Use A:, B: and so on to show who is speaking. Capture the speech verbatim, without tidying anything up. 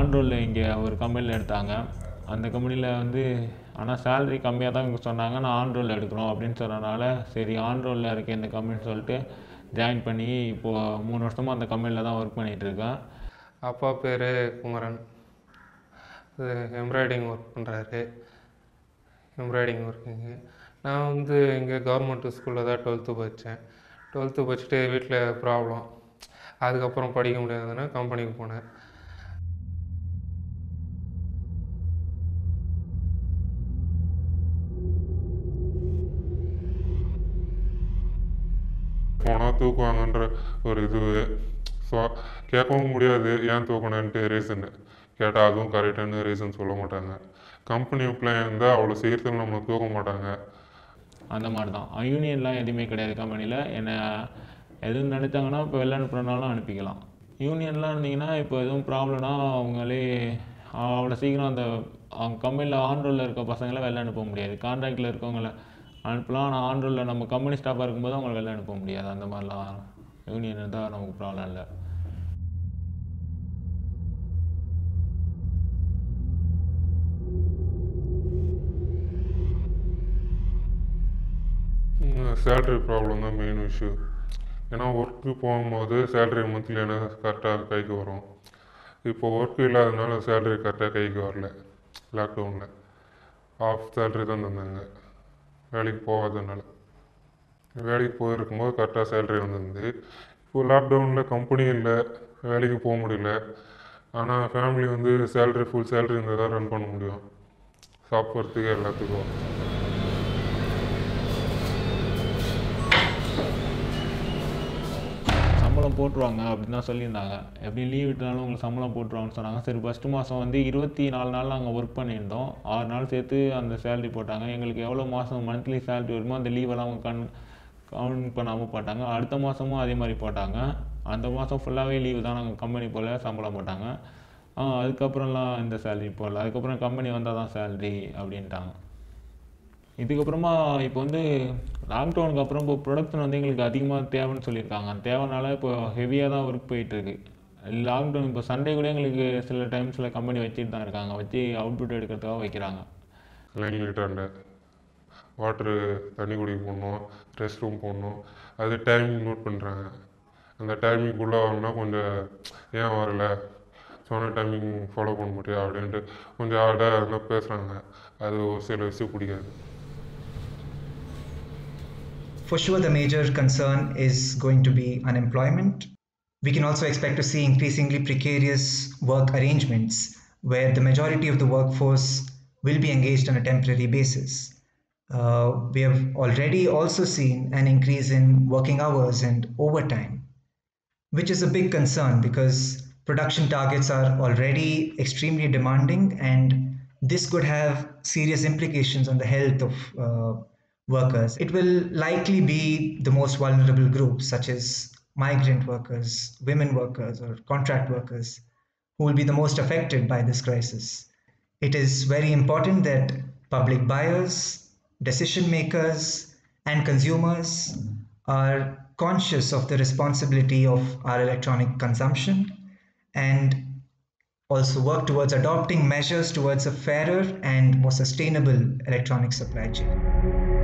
A: On ரோலில் இங்கே ஒரு கம்பெனியில் எடுத்தாங்க. அந்த கம்பெனியில் வந்து ஆனால் சேலரி கம்மியாக தான் இவங்க சொன்னாங்க. நான் ஆன் ரோலில் எடுக்கிறோம் அப்படின்னு சொன்னனால சரி ஆன் ரோலில் இருக்க இந்த கம்பெனின்னு சொல்லிட்டு ஜாயின் பண்ணி இப்போது மூணு வருஷமாக அந்த கம்பெனியில் தான் ஒர்க் பண்ணிகிட்ருக்கேன்.
B: அப்பா பேர் குமரன், எம்ப்ராய்டிங் ஒர்க் பண்ணுறாரு. எம்ப்ராய்டிங் ஒர்க்குங்க. நான் வந்து இங்கே கவர்மெண்ட் ஸ்கூலில் தான் டுவெல்த்து படித்தேன். டுவெல்த்து படிச்சுட்டு வீட்டில் ப்ராப்ளம், அதுக்கப்புறம் படிக்க முடியாதுன்னா கம்பெனிக்கு போனேன். போனால் தூக்குவாங்கன்ற ஒரு இது, ஸோ கேட்கவும் முடியாது ஏன் தூக்கணுன்ட்டு ரீசனு கேட்டால் அதுவும் கரெக்டான ரீசன் சொல்ல மாட்டாங்க. கம்பெனி பிளான் இருந்தால் அவ்வளோ சீக்கிரத்தில் நம்மளை தூக்க மாட்டாங்க.
A: அந்த மாதிரி தான். யூனியன்லாம் எதுவுமே கிடையாது கம்பெனியில். என்னை எதுவும் நினச்சாங்கன்னா இப்போ வெளில அனுப்புகிறனாலும் அனுப்பிக்கலாம். யூனியன்லாம் இருந்தீங்கன்னா இப்போ எதுவும் ப்ராப்ளம்னா அவங்களே அவ்வளோ சீக்கிரம் அந்த அவங்க கம்பெனியில் ஆன் ரோலில் இருக்க பசங்களை வெளில அனுப்ப முடியாது. கான்ட்ராக்டில் இருக்கவங்கள அனுப்பலாம், ஆனால் ஆன் ரோலில் நம்ம கம்பெனி ஸ்டாஃபாக இருக்கும்போது அவங்கள வெளில அனுப்ப முடியாது. அந்த மாதிரிலாம் யூனியன் இருந்தால் நமக்கு ப்ராப்ளம் இல்லை.
B: சேல்ரி ப்ராப்ளம் தான் மெயின் இஷ்யூ. ஏன்னா ஒர்க்கு போகும்போது சேல்ரி மந்த்லி என்ன கரெக்டாக கைக்கு வரும். இப்போ ஒர்க்கு இல்லாததுனால சேல்ரி கரெக்டாக கைக்கு வரல. லாக்டவுனில் ஆஃப் சேல்ரி தான் தந்தாங்க வேலைக்கு போகாததுனால. வேலைக்கு போயிருக்கும்போது கரெக்டாக சேல்ரி வந்துருந்து. இப்போது லாக்டவுனில் கம்பெனி இல்லை, வேலைக்கு போக முடியல. ஆனால் ஃபேமிலி வந்து சேல்ரி ஃபுல் சேல்ரி இருந்தால் தான் ரன் பண்ண முடியும், சாப்பிட்றதுக்கு எல்லாத்துக்கும்.
A: சம்பளம் போட்டுருவாங்க அப்படின்னு தான் சொல்லியிருந்தாங்க. எப்படி லீவ் விட்டாலும் உங்களுக்கு சம்பளம் போட்டுருவாங்கன்னு சொன்னாங்க. சரி ஃபஸ்ட்டு மாதம் வந்து இருபத்தி நாலு நாள் நாங்கள் ஒர்க் பண்ணியிருந்தோம். ஆறு நாள் சேர்த்து அந்த சேலரி போட்டாங்க. எங்களுக்கு எவ்வளோ மாதம் மந்த்லி சேலரி வருமோ அந்த லீவெல்லாம் அவங்க கண் கவுண்ட் பண்ணாமல் போட்டாங்க. அடுத்த மாதமும் அதே மாதிரி போட்டாங்க. அந்த மாதம் ஃபுல்லாகவே லீவு தான், நாங்கள் கம்பெனி போல் சம்பளம் போட்டாங்க. அதுக்கப்புறம்லாம் இந்த சேலரி போடல. அதுக்கப்புறம் கம்பெனி வந்தால் தான் சேலரி அப்படின்ட்டாங்க. இதுக்கப்புறமா இப்போ வந்து லாக்டவுனுக்கு அப்புறம் இப்போ ப்ரொடக்ஷன் வந்து எங்களுக்கு அதிகமாக தேவைன்னு சொல்லியிருக்காங்க. தேவைனால இப்போ ஹெவியாக தான் ஒர்க் போயிட்டுருக்கு. லாக்டவுன் இப்போ சண்டே கூட எங்களுக்கு சில டைம்ஸில் கம்பெனி வச்சுட்டு தான் இருக்காங்க. வச்சு அவுட்புட் எடுக்கிறதுக்காக வைக்கிறாங்க.
B: லைன் லிட்டரில் வாட்ரு தண்ணி குடிக்க போடணும், ரெஸ்ட் ரூம் போடணும், அது டைமிங் நோட் பண்ணுறாங்க. அந்த டைமிங்குள்ளே வரணும்னா கொஞ்சம் ஏன் வரலை, சொன்ன டைமிங் ஃபாலோ பண்ண முடியாது அப்படின்ட்டு கொஞ்சம் ஹார்டாக இருந்தால் பேசுகிறாங்க. அது ஒரு சில விஷயம் பிடிக்காது.
C: For sure, the major concern is going to be unemployment. We can also expect to see increasingly precarious work arrangements where the majority of the workforce will be engaged on a temporary basis. Uh, we have already also seen an increase in working hours and overtime, which is a big concern because production targets are already extremely demanding, and this could have serious implications on the health of uh, workers. It will likely be the most vulnerable groups, such as migrant workers, women workers, or contract workers, who will be the most affected by this crisis. It is very important that public buyers, decision makers, and consumers are conscious of the responsibility of our electronic consumption and also work towards adopting measures towards a fairer and more sustainable electronic supply chain.